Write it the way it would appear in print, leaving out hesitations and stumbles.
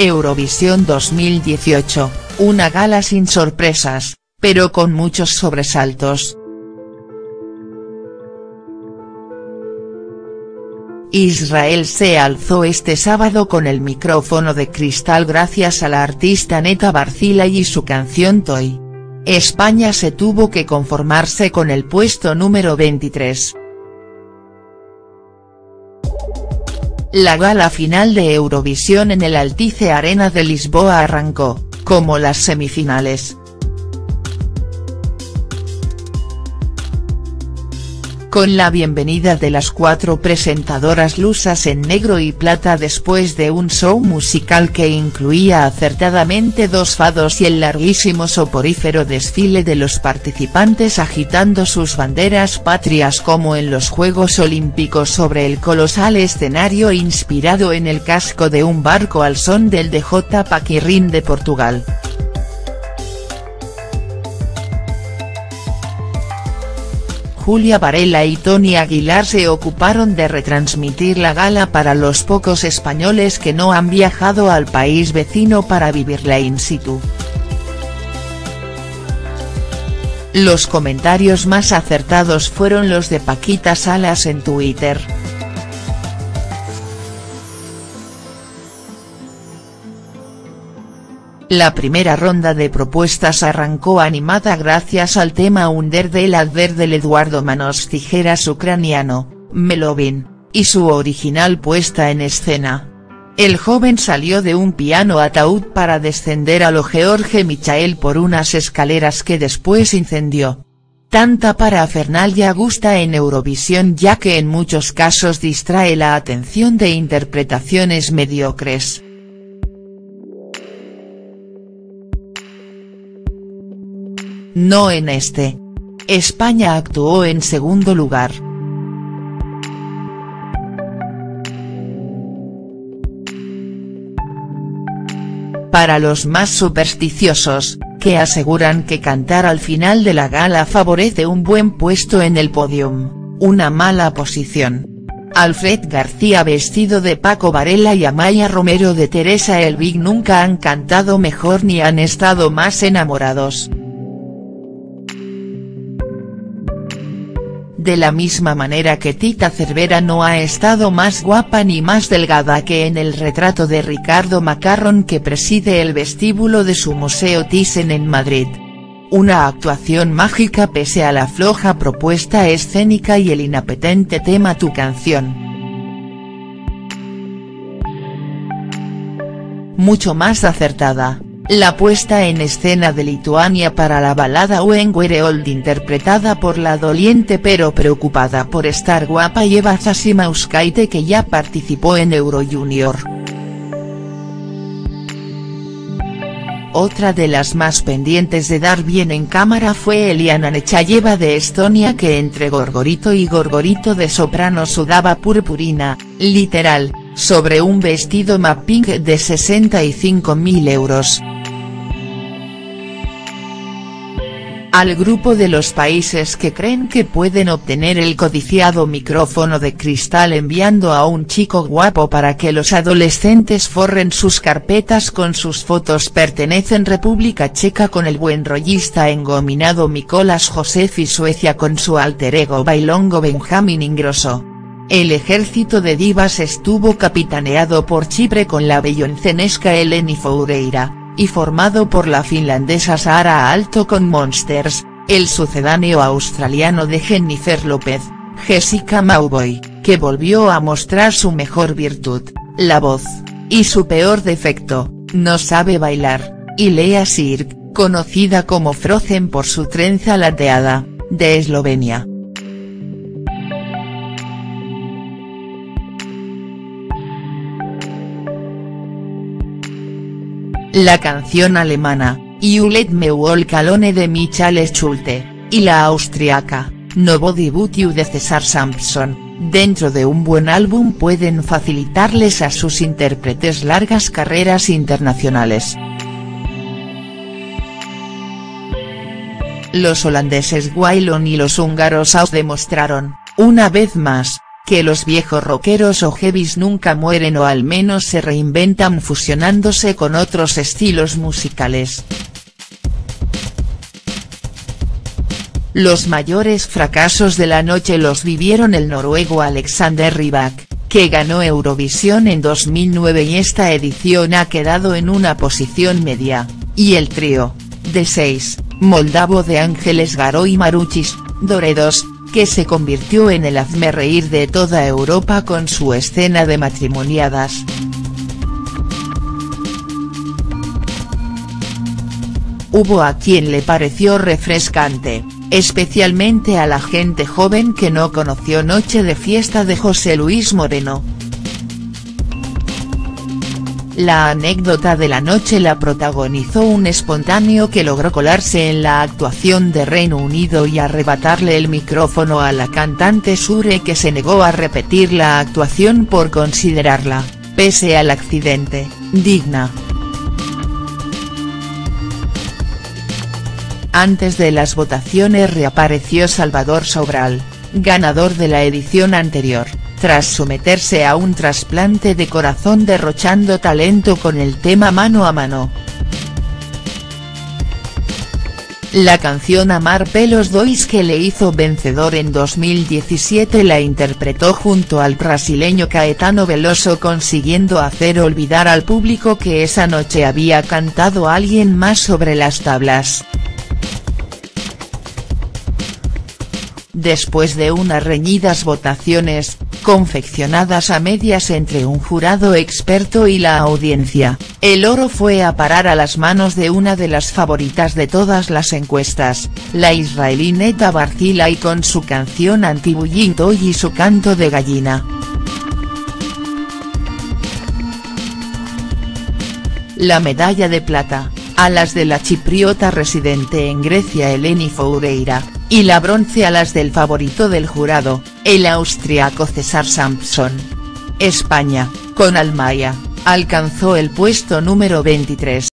Eurovisión 2018, una gala sin sorpresas, pero con muchos sobresaltos. Israel se alzó este sábado con el micrófono de cristal gracias a la artista Neta Barcilay y su canción Toy. España se tuvo que conformarse con el puesto número 23. La gala final de Eurovisión en el Altice Arena de Lisboa arrancó, como las semifinales, con la bienvenida de las 4 presentadoras lusas en negro y plata después de un show musical que incluía acertadamente 2 fados y el larguísimo soporífero desfile de los participantes agitando sus banderas patrias como en los Juegos Olímpicos sobre el colosal escenario inspirado en el casco de un barco al son del DJ Paquirrín de Portugal. Julia Varela y Tony Aguilar se ocuparon de retransmitir la gala para los pocos españoles que no han viajado al país vecino para vivirla in situ. Los comentarios más acertados fueron los de Paquita Salas en Twitter. La primera ronda de propuestas arrancó animada gracias al tema Under the Ladder del Eduardo Manos Tijeras ucraniano, Melovin, y su original puesta en escena. El joven salió de un piano ataúd para descender a lo George Michael por unas escaleras que después incendió. Tanta parafernalia gusta en Eurovisión ya que en muchos casos distrae la atención de interpretaciones mediocres. No en este. España actuó en segundo lugar. Para los más supersticiosos, que aseguran que cantar al final de la gala favorece un buen puesto en el podium, una mala posición. Alfred García vestido de Paco Varela y Amaya Romero de Teresa Elvig nunca han cantado mejor ni han estado más enamorados. De la misma manera que Tita Cervera no ha estado más guapa ni más delgada que en el retrato de Ricardo Macarrón que preside el vestíbulo de su Museo Thyssen en Madrid. Una actuación mágica pese a la floja propuesta escénica y el inapetente tema Tu canción. Mucho más acertada. La puesta en escena de Lituania para la balada When We're Old interpretada por la doliente pero preocupada por estar guapa Eva Zasimauskaite que ya participó en Euro Junior. Otra de las más pendientes de dar bien en cámara fue Eliana Nechayeva de Estonia que entre Gorgorito y Gorgorito de soprano sudaba purpurina, literal, sobre un vestido mapping de 65.000 euros. Al grupo de los países que creen que pueden obtener el codiciado micrófono de cristal enviando a un chico guapo para que los adolescentes forren sus carpetas con sus fotos pertenecen República Checa con el buen rollista engominado Mikolas Josef y Suecia con su alter ego bailongo Benjamin Ingrosso. El ejército de divas estuvo capitaneado por Chipre con la belloncenesca Eleni Foureira, y formado por la finlandesa Sara Aalto con Monsters, el sucedáneo australiano de Jennifer López, Jessica Mauboy, que volvió a mostrar su mejor virtud, la voz, y su peor defecto, no sabe bailar, y Lea Sirk, conocida como Frozen por su trenza lateada, de Eslovenia. La canción alemana, You Let Me Walk Alone de Michael Schulte, y la austriaca, Nobody But You de César Sampson, dentro de un buen álbum pueden facilitarles a sus intérpretes largas carreras internacionales. Los holandeses Wailon y los húngaros Aus demostraron, una vez más, que los viejos rockeros o heavies nunca mueren o al menos se reinventan fusionándose con otros estilos musicales. Los mayores fracasos de la noche los vivieron el noruego Alexander Rybak, que ganó Eurovisión en 2009 y esta edición ha quedado en una posición media, y el trío, de 6, moldavo de Ángeles Garó y Maruchis, Doredos, que se convirtió en el hazmerreír de toda Europa con su escena de matrimoniadas. Hubo a quien le pareció refrescante, especialmente a la gente joven que no conoció Noche de Fiesta de José Luis Moreno. La anécdota de la noche la protagonizó un espontáneo que logró colarse en la actuación de Reino Unido y arrebatarle el micrófono a la cantante Sure, que se negó a repetir la actuación por considerarla, pese al accidente, digna. Antes de las votaciones reapareció Salvador Sobral, ganador de la edición anterior, tras someterse a un trasplante de corazón derrochando talento con el tema Mano a Mano. La canción Amar pelos dois, que le hizo vencedor en 2017, la interpretó junto al brasileño Caetano Veloso, consiguiendo hacer olvidar al público que esa noche había cantado alguien más sobre las tablas. Después de unas reñidas votaciones, confeccionadas a medias entre un jurado experto y la audiencia, el oro fue a parar a las manos de una de las favoritas de todas las encuestas, la israelí Netta Barzilai, con su canción Anti-Bullying Toy y su canto de gallina. La medalla de plata, a las de la chipriota residente en Grecia Eleni Foureira, y la bronce a las del favorito del jurado, el austriaco César Sampson. España, con Almaia, alcanzó el puesto número 23.